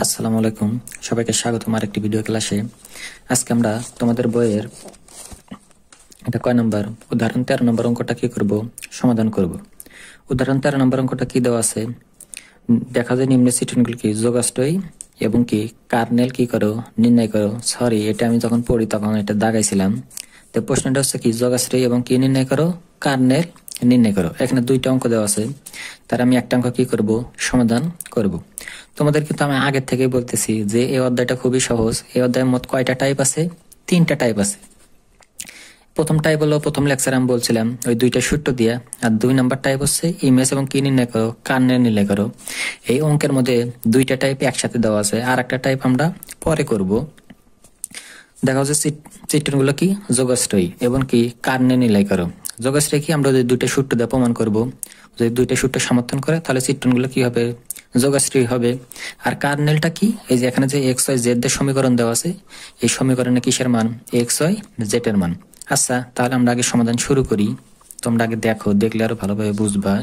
আসসালামু আলাইকুম, সবাইকে স্বাগতম আরেকটি ভিডিও ক্লাসে। আজকে আমরা তোমাদের বইয়ের এটা কয় নম্বর উদাহরণ 13 নম্বর অঙ্কটা কি করব, সমাধান করব। উদাহরণ 13 নম্বর অঙ্কটা কি দেওয়া আছে, দেখা যায় নিম্নের চিত্রণগুলি কি যোগাশ্রয় এবং কি কার্নেল কি করো নির্ণয় করো। সরি, এটা আমি যখন পড়ি তখন এটা দাগাইছিলাম। তো প্রশ্নটা হচ্ছে কি যোগাশ্রয় এবং কি নির্ণয় করো, কার্নেল নির্ণয় করো। এখানে দুইটা অঙ্ক দেওয়া আছে, তার আমি একটা অঙ্ক কি করব, সমাধান করব। তোমাদের কিন্তু আমি আগের থেকেই বলতেছি যে এই অধ্যায়টা খুবই সহজ। এই অধ্যায়ের মোট কয়টা টাইপ আছে? 3টা টাইপ আছে। প্রথম টাইপ হলো প্রথম লেকচার আমি বলছিলাম ওই দুইটা সূত্র দিয়া, আর 2 নাম্বার টাইপ হচ্ছে ইমেজ এবং কি নির্ণয় করো, কার্নেল নির্ণয় করো। এই অঙ্কের মধ্যে দুইটা টাইপ একসাথে দেওয়া আছে, আর একটা টাইপ আমরা পরে করব। দেখা হচ্ছে চিত্রগুলো কি যোগাশ্রয়ী এবং কি কার্নেল নির্ণয় করো। যোগাশ্রয় কি আমরা যদি দুইটা সূত্র দিয়ে প্রমাণ করব, যদি দুইটা সূত্র সমর্থন করে তাহলে চিত্রগুলো কি হবে, যোগাশ্রয়ী হবে। আর কার্নেলটা কি, এই যে এখানে যে এক্স ওয়াই জেড এর সমীকরণ দেওয়া আছে, এই সমীকরণে কিসের মান, এক্স ওয়াই জেড এর মান। আচ্ছা, তাহলে আমরা আগে সমাধান শুরু করি। তোমরা আগে দেখো, দেখলে আরো ভালোভাবে বুঝবা।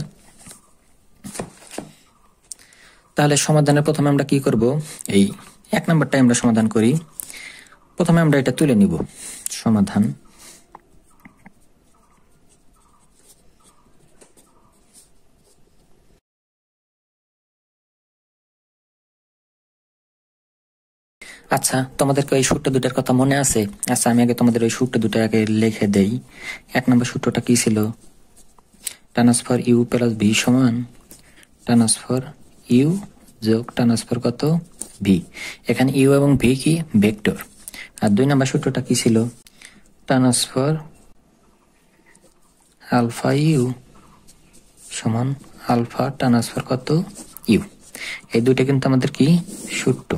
তাহলে সমাধানের প্রথমে আমরা কি করব, এই 1 নাম্বারটা আমরা সমাধান করি। প্রথমে আমরা এটা তুলে নিব সমাধান। আচ্ছা, তোমাদেরকে এই সূত্র দুটার কথা মনে আছে? আচ্ছা, আমি আগে তোমাদের ওই সূত্র দুটো আগে লিখে দেই। 1 নম্বর সূত্রটা কি ছিল, ট্রান্সফার ইউ প্লাস ভি সমান ট্রান্সফার ইউ যোগ ট্রান্সফার কত ভি। এখানে ইউ এবং ভি কি ভেক্টর। আর 2 নম্বর সূত্রটা কি ছিল, ট্রান্সফার আলফা ইউ সমান আলফা ট্রান্সফার কত ইউ। এই দুইটা কিন্তু আমাদের কি সূত্র।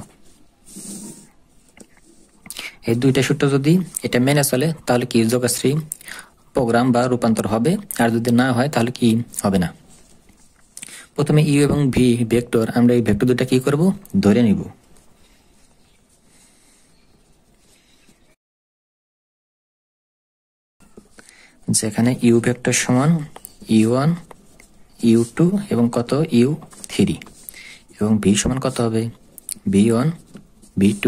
এই দুইটা সূত্র যদি এটা মেনে চলে তাহলে কি যোগাশ্রী প্রোগ্রাম বা রূপান্তর হবে, আর যদি না হয় তাহলে কি হবে না। প্রথমে ইউ এবং ভি ভেক্টর, আমরা এই ভেক্টর দুটা কি করব, ধরে নিব। যেখানে ইউ ভেক্টর সমান ইউ1 ইউ2 এবং কত ইউ3, এবং ভি সমান কত হবে ভি1 ভি2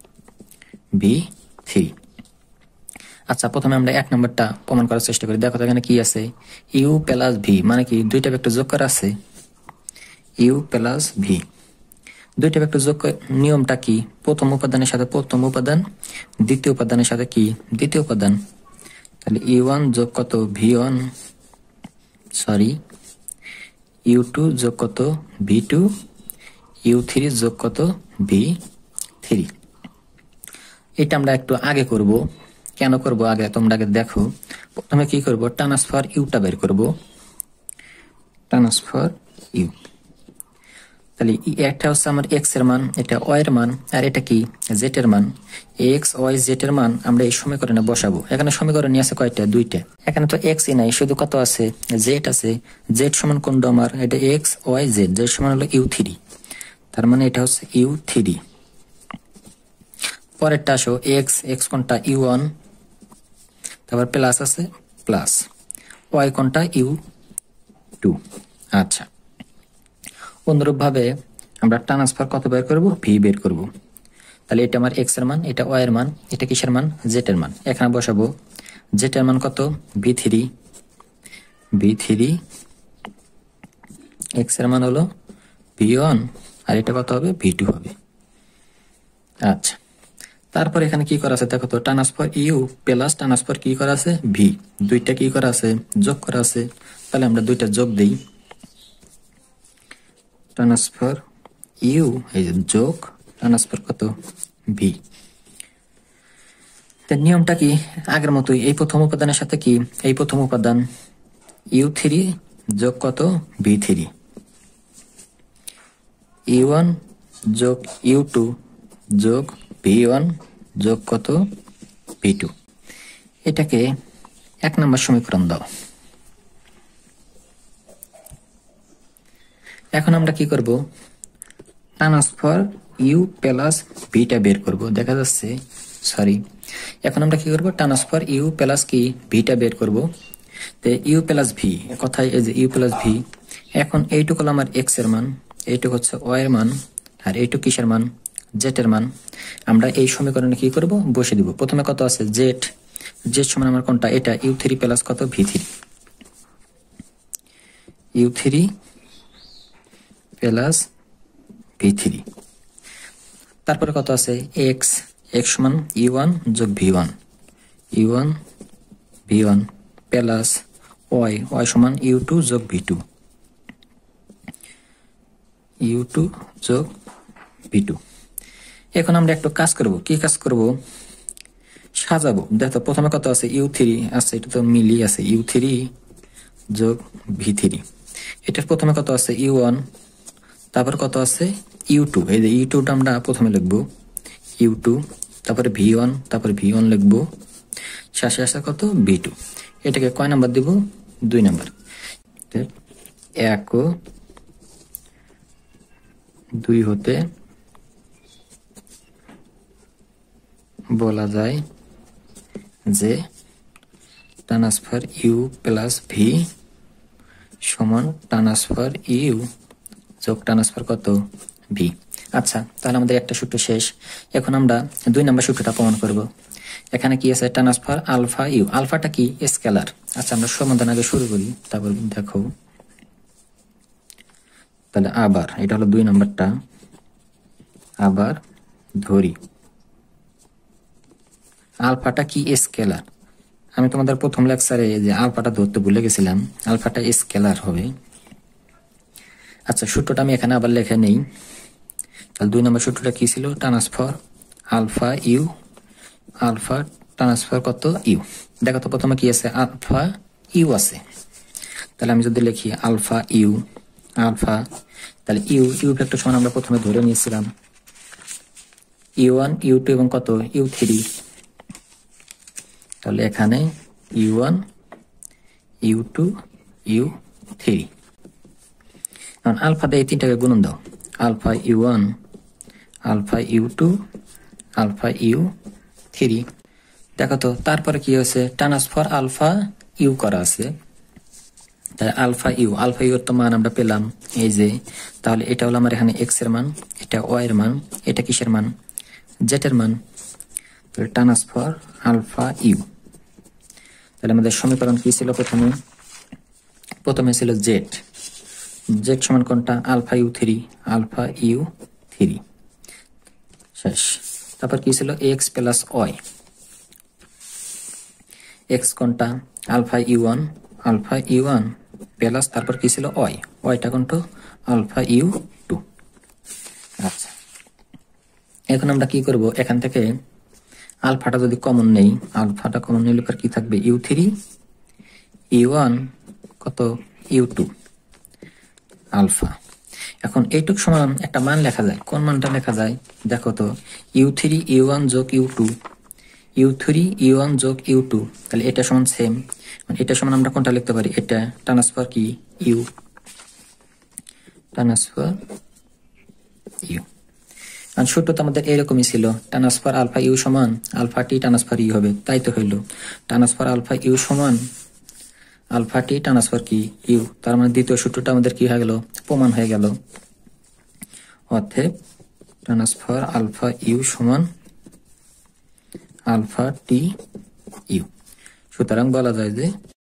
ভি3। আচ্ছা, প্রথমে আমরা 1 নম্বরটা প্রমাণ করার চেষ্টা করি। দেখো তো এখানে কি আছে, ইউ প্লাস ভি মানে কি দুইটা ভেক্টর যোগ করা আছে, ইউ প্লাস ভি। দুইটা ভেক্টর যোগ নিয়মটা কি, প্রথম উপাদানের সাথে প্রথম উপাদান, দ্বিতীয় উপাদানের সাথে কি দ্বিতীয় উপাদান। তাহলে ইউ1 যোগ কত ভি1, সরি ইউ2 যোগ কত ভি2, ইউ3 যোগ কত ভি3। এটা আমরা একটু আগে করব। কেন করব আগে, তোমরা আগে দেখো। প্রথমে কি করব, ট্রান্সফার ইউটা বের করব, ট্রান্সফার ইউ। তাহলে একটা হচ্ছে আমার এক্স এর মান, এটা ওয়াই এর মান, আর এটা কি জেড এর মান। এক্স ওয়াই জেড এর মান আমরা এই সমীকরণে বসাবো। এখানে সমীকরণ আছে কয়টা, 2টা। এখানে তো এক্স ই নাই, শুধু কত আছে জেড আছে। জেড সমান কোনটা আমার, এটা এক্স ওয়াই জেড, জেড সমান হলো ইউ3, তার মানে এটা হচ্ছে ইউ3। পরেরটা আসো এক্স, এক্স কোনটা ইউ1, তারপর প্লাস আছে প্লাস, ওয়াই কোনটা ইউ2। আচ্ছা, অনুরূপ ভাবে আমরা ট্রান্সফার কত বের করব, ভি বের করব। তাহলে এটা আমার এক্স এর মান, এটা ওয়াই এর মান, এটা কিসের মান, জেড এর মান। এখানে বসাবো জেড এর মান কত ভি3, ভি3, এক্স এর মান হলো ভি1, আর এটা কত হবে ভি2 হবে। আচ্ছা, তারপর এখানে কি করা আছে দেখো তো, ট্রান্সফার ইউ প্লাস ট্রান্সফার কি করা আছে ভি, দুইটা কি করা আছে যোগ করা আছে। তাহলে আমরা দুইটা যোগ দেই, ট্রান্সফার ইউ এই যে যোগ ট্রান্সফার কত ভি। নিয়মটা কি আগের মতোই, এই প্রথম উপাদানের সাথে কি এই প্রথম উপাদান ইউ3 যোগ কত ভি3, ইউ1 যোগ ইউ2 যোগ ভি1 যোগ কত ভি2। এটাকে 1 নম্বর সমীকরণ দাও। এখন আমরা কি করব, ট্রান্সফার ইউ প্লাস ভিটা বের করব। দেখা যাচ্ছে, সরি, এখন আমরা কি করব, ট্রান্সফার ইউ প্লাস কি ভিটা বের করব। তো ইউ প্লাস ভি কথায় এই যে ইউ প্লাস ভি। এখন এইটুকু হলো আমার এক্স এর মান, এইটুকু হচ্ছে ওয়াই এর মান, আর এইটুক কিসের মান? জেটের মান। আমরা এই সমীকরণে কি করব? বসে দিব। প্রথমে কত আছে? জেট। জেট সমান আমার কোনটা? এটা u3 প্লাস কত? v3। u3 plus v3। তারপরে কত আছে? x। x সমান u1 যোগ v1। u1 v1 plus y। y সমান u2 যোগ v2। u2 যোগ v2। এখন আমরা একটু কাজ করব। কি কাজ করব? সাজাবো। দেখো প্রথমে কত আছে? u3 আছে, এটা তো মিলি আছে, u3 যোগ v3। এটার প্রথমে কত আছে? u1, তারপর কত আছে? u2। এই যে u2টা আমরা প্রথমে লিখবো, u2, তারপরে v1, তারপরে v1 লিখবো, শেষে আছে কত? v2। এটাকে কয় নাম্বার দিব? 2 নাম্বার। 1 ও 2 হতে বলা যায় যে ট্রান্সফার u প্লাস v সমান ট্রান্সফার u যোগ ট্রান্সফার কত? v। আচ্ছা, তাহলে আমাদের একটা সূত্র শেষ। এখন আমরা 2 নাম্বার সূত্রটা প্রমাণ করব। এখানে কি আছে? Transfer alpha you. আলফাটা কি? স্কেলার। আচ্ছা, আমরা সমাধান আগে শুরু করি, তারপর দেখো। তাহলে আবার এটা হলো 2 নাম্বারটা, আবার ধরি আলফাটা কি? স্কেলার। আমি তোমাদের প্রথম লেকচারে যে আলফাটা ধরতে ভুলে গেছিলাম, আলফাটা স্কেলার হবে। আচ্ছা, সূত্রটা আমি এখানে আবার লেখে নেই। তাহলে 2 নম্বর সূত্রটা কি ছিল? Transfer alpha u, alpha transfer কত? ইউ। দেখো তো প্রথমে কি আছে? আলফা ইউ আছে। তাহলে আমি যদি লিখি আলফা ইউ, আলফা, তাহলে ইউ ফ্যাক্টর সমান আমরা প্রথমে ধরে নিয়েছিলাম u1 u2 এবং কত? u3। তাহলে এখানে u1 u2 u3। এখন আলফা দিয়ে এই 3টাকে গুণন দাও। Alpha u1, alpha u2, alpha u3। দেখো তো তারপরে কি হয়েছে? ট্রান্সফার আলফা ইউ করা আছে। তাহলে আলফা ইউ এর তো মান আমরা পেলাম এই যে। তাহলে এটা হলো আমার এখানে x এর মান, এটা y এর মান, এটা কিসের মান? জেড এর মান। তাহলে ট্রান্সফার আলফা ইউ। তাহলে আমাদের সমীকরণ কি ছিল? প্রথমে ছিল জেড। জেড সমান কোনটা? আলফা u3, আলফা u3 শেষ। তারপর কি ছিল? x plus y। x কোনটা? আলফা u1 প্লাস তারপর কি ছিল? y। yটা কোনটা? Alpha u2। আচ্ছা, এখন আমরা কি করব? এখান থেকে আলফাটা যদি কমন নেই, আলফাটা কমন নিলে পর কি থাকবে? u3 u1 কত? u2 alpha. এখন এইটুক সমান একটা মান লেখা যায়। কোন মানটা লেখা যায়? দেখো তো, u3 u1 যোগ u2, u3 u1 যোগ u2। তাহলে এটা সমান সেম। এটা সমান আমরা কোনটা লিখতে পারি? এটা ট্রান্সফার কি? You, transfer you. আর সূত্র তো আমাদের এরকমই ছিল, ট্রান্সফার আলফা ইউ সমান আলফা টি ট্রান্সফার ইউ হবে। তাই তো হইল, ট্রান্সফার আলফা ইউ সমান আলফা টি ট্রান্সফার কি? ইউ। তার মানে দ্বিতীয় সূত্রটা আমাদের কি হয়ে গেল? প্রমাণ হয়ে গেল। অতএব ট্রান্সফার আলফা ইউ সমান আলফা টি ইউ। সুতরাং বলা যায় যে,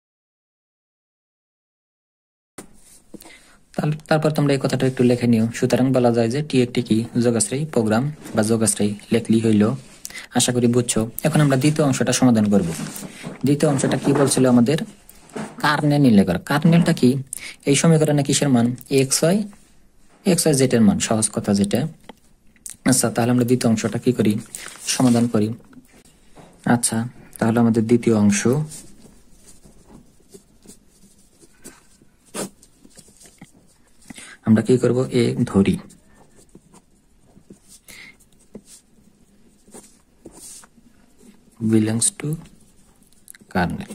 তারপর তোমরা এই কথাটা একটু লিখে নিও। সুতরাং বলা যায় যে টি একটি কি? যোগাশ্রয়ী প্রোগ্রাম বা যোগাশ্রয়ী লেখলি হইল। আশা করি বুঝছো। এখন আমরা দ্বিতীয় অংশটা সমাধান করব। দ্বিতীয় অংশটা কি বলছিল আমাদের? কার্নেল নির্ণয় করা। কার্নেলটা কি? এই সমীকরণে কিসের মান? এক্স ওয়াই জেড এর মান, সহজ কথা যেটা। আচ্ছা, তাহলে আমরা দ্বিতীয় অংশটা কি করি? সমাধান করি। আচ্ছা, তাহলে আমাদের দ্বিতীয় অংশ, আমরা কি করব? এ ধরি belongs to kernel।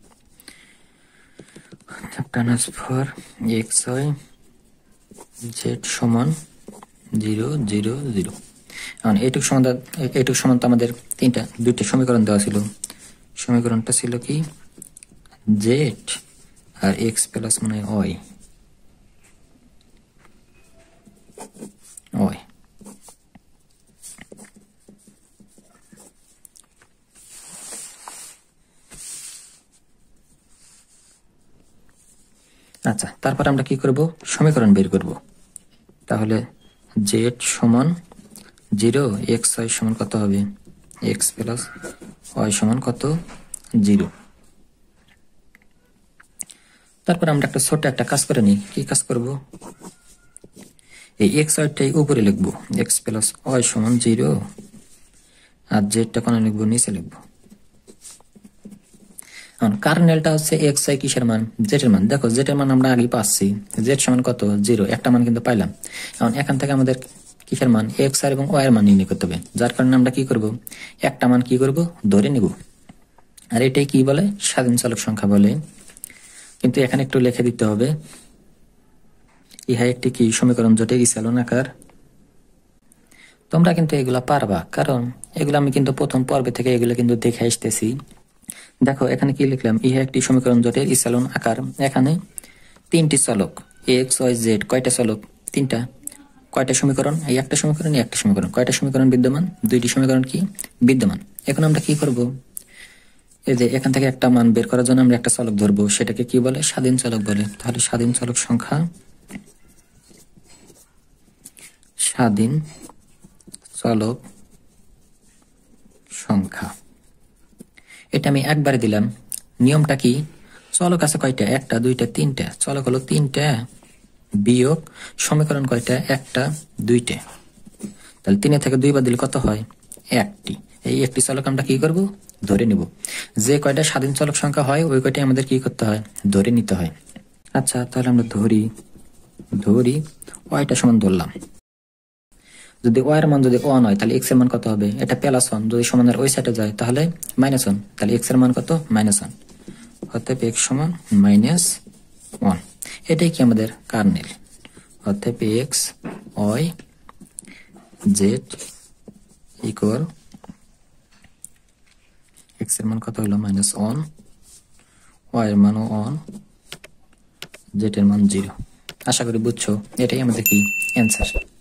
Transfer X Y Z সমান 0 0 0। এখন এইটুক সমান তো আমাদের দুইটা সমীকরণ দেওয়া ছিল। সমীকরণটা ছিল কি? জেড আর এক্স প্লাস মানে ওয়াই। আচ্ছা, তারপর আমরা কি করব, সমীকরণ বের করব। তাহলে জেড সমান 0, এক্স ওয়াই সমান কত হবে, এক্স প্লাস ওয়াই সমান কত, 0। তারপর আমরা একটা ছোট একটা কাজ করে নিই। কি কাজ করব, এই এক্স ওয়াইটাই উপরে লিখবো, এক্স প্লাস ওয়াই সমান 0, আর জেডটা কোন লিখবো, নিচে লিখবো। কার্নেলটা হচ্ছে এক্স ওয়াই কিসের মান, জেড এর মান। দেখো জেড এর মান আমরা আগে পাচ্ছি, জেড সমান কত, 0, একটা মান কিন্তু পাইলাম। এখন এখান থেকে আমাদের কিসের মান, এক্স আর এবং ওয়াই এর মান নির্ণয় করতে হবে। যার কারণে আমরা কি করব, একটা মান কি করব, ধরে নিব। আর এটাই কি বলে, স্বাধীন চলক সংখ্যা বলে। কিন্তু এখানে একটু লিখে দিতে হবে, ইহা একটি কি সমীকরণ জটিল ইসালন আকার। তোমরা কিন্তু এগুলা পারবা, কারণ এগুলো আমি কিন্তু প্রথম পর্বে থেকে এগুলো কিন্তু দেখে আসতেছি। দেখো এখানে কি লিখলাম, ইহা একটি সমীকরণ জটিল ইসালন আকার। এখানে 3টি চলক এক্স ওয়াই জেড, কয়টা চলক, 3টা। কয়টা সমীকরণ, এই একটা সমীকরণ, এই একটা সমীকরণ। কয়টা সমীকরণ বিদ্যমান, 2টি সমীকরণ কি বিদ্যমান। এখন আমরা কি করব, এই যে এখান থেকে একটা মান বের করার জন্য আমরা একটা চলক ধরবো, সেটাকে কি বলে, স্বাধীন চলক বলে। তাহলে স্বাধীন চলক সংখ্যা, স্বাধীন চলক সংখ্যা, এটা আমি একবারে দিলাম। নিয়মটা কি, চলক আছে কয়টা, 1টা 2টা 3টা, চলক হলো 3টা, বিয়োগ সমীকরণ কয়টা, 1টা 2টা। তাহলে 3 থেকে 2 বাদ দিলে কত হয়, 1টি। এই একটি চলক আমরা কি করব, ধরে নিব। যে কয়টা স্বাধীন চলক সংখ্যা হয় ওই কয়টাই আমাদের কি করতে হয়, ধরে নিতে হয়। আচ্ছা তাহলে আমরা ধরি ওয়াইটা সমান ধরলাম। যদি ওয়াই এর মান যদি 1 হয় তাহলে এক্স এর মান কত হবে, এটা +1। যদি সমানের ওই সাইডে যায় তাহলে -1, তাহলে এক্স এর মান কত, -1। অতএব এক্স সমান -1। এটাই কি আমাদের কার্নেল। অতএব X Y Z equal, X এর মান কত হলো, -1, ওয়াই এর মানও 1, জেড এর মান 0। আশা করি বুঝছো, এটাই আমাদের কি অ্যান্সার।